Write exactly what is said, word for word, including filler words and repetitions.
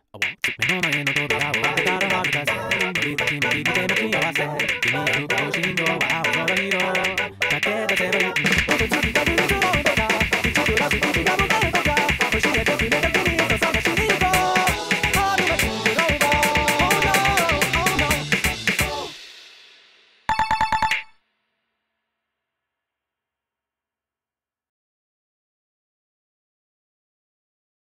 目の前の扉を開けたらはぐたせ右手も右手も気合わせ君が向かう信号は青空色駆け出せばいい音つき飛ぶ